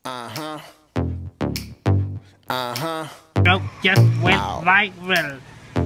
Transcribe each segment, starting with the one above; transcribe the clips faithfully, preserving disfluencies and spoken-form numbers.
Uh-huh. Uh-huh. Joke just went Ow. viral.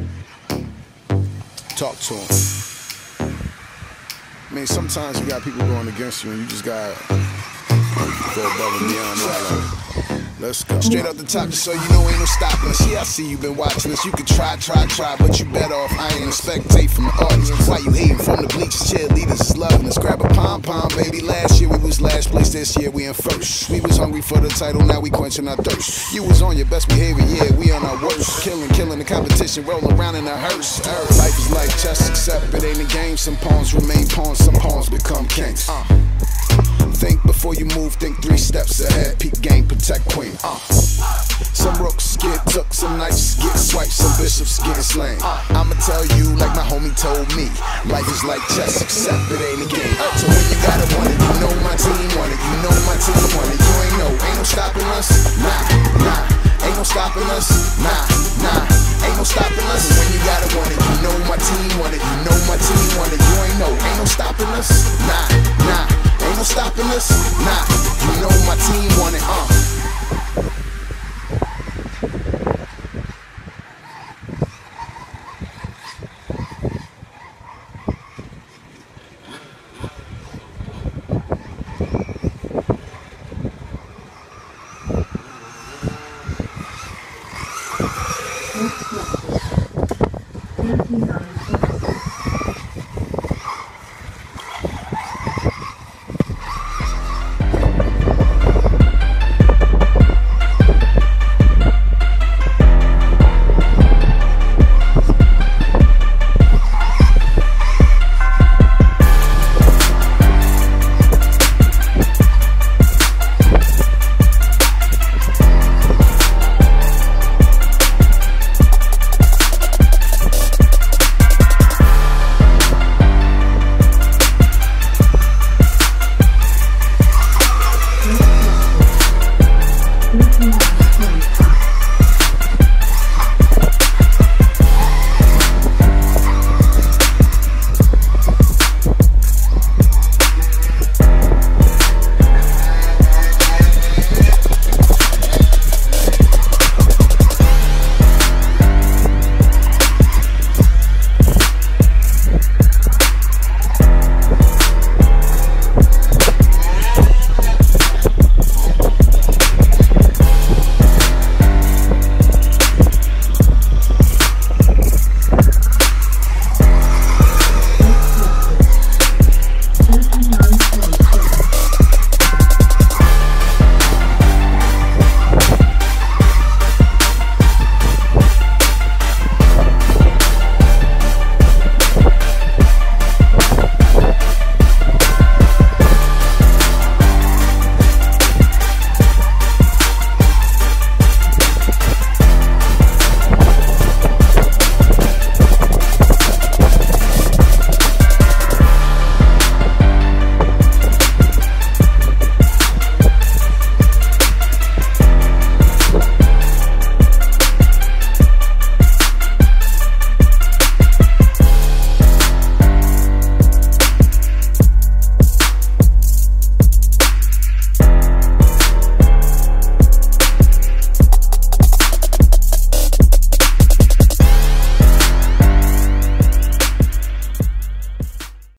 Talk to him. I mean, sometimes you got people going against you and you just gotta go above and beyond that. Let's go. Straight up the top, just so you know ain't no stopping us. Yeah, I see you been watching us. You can try, try, try, but you better off. I ain't a spectate from the audience. Why you hating from the bleachers? Cheerleaders is loving us. Grab a pom-pom, baby. Last year we was last place, this year we in first. We was hungry for the title, now we quenching our thirst. You was on your best behavior, yeah, we on our worst. Killing, killing the competition, rolling around in a hearse. Earth. Life is like chess, except it ain't a game. Some pawns remain pawns, some pawns become kings. Uh. Think before you move, think three steps ahead. Peak game, protect queen. Uh. Some rooks get took, some knights get swiped, some bishops get slain. Uh. I'ma tell you like my homie told me, life is like chess, except it ain't a game. Uh. So when you got it, want it, you know my team want it, you know my team want it. You ain't know, ain't no stopping us, nah, nah. Ain't no stopping us, nah, nah. Ain't no stopping us. When you got it, want it, you know my team want it, you know my team want it. You ain't know, ain't no stopping us, nah, nah. Ain't no stopping us, nah. You know my team want it, uh. Thank you.